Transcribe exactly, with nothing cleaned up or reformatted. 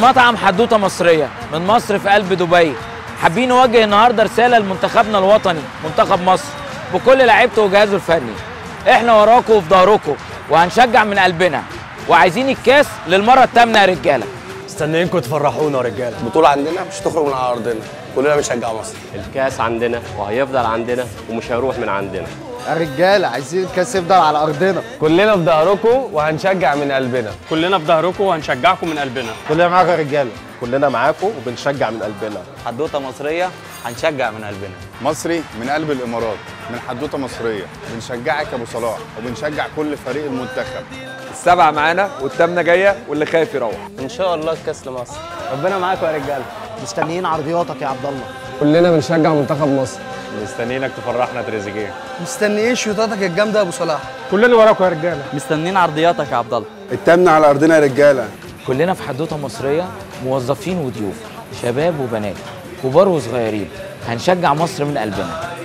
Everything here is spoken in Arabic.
مطعم حدوته مصريه من مصر في قلب دبي. حابين نوجه النهارده رساله لمنتخبنا الوطني منتخب مصر بكل لعيبته وجهازه الفني. احنا وراكم وفي ظهركم وهنشجع من قلبنا، وعايزين الكاس للمره الثامنه يا رجاله. مستنيينكم تفرحونا يا رجاله. البطوله عندنا مش هتخرج من على ارضنا، كلنا بنشجع مصر. الكاس عندنا وهيفضل عندنا ومش هيروح من عندنا. الرجاله عايزين الكاس يفضل على ارضنا. كلنا في ظهركم وهنشجع من قلبنا. كلنا في ظهركم وهنشجعكم من قلبنا. كلنا معاكم يا رجاله. كلنا معاكم وبنشجع من قلبنا. حدوته مصريه هنشجع من قلبنا. مصري من قلب الامارات، من حدوته مصريه بنشجعك يا ابو صلاح وبنشجع كل فريق المنتخب. السبعه معانا والثامنه جايه واللي خايف يروح. ان شاء الله الكاس لمصر. ربنا معاكم يا رجاله. مستنيين عرضياتك يا عبد الله. كلنا بنشجع منتخب مصر. مستنيينك تفرحنا تريزيجيه. مستنيين شوطاتك الجامده يا ابو صلاح. كلنا وراكم يا رجاله. مستنيين عرضياتك يا عبد الله. التامنه على ارضنا يا رجاله. كلنا في حدوته مصريه موظفين وضيوف، شباب وبنات، كبار وصغيرين، هنشجع مصر من قلبنا.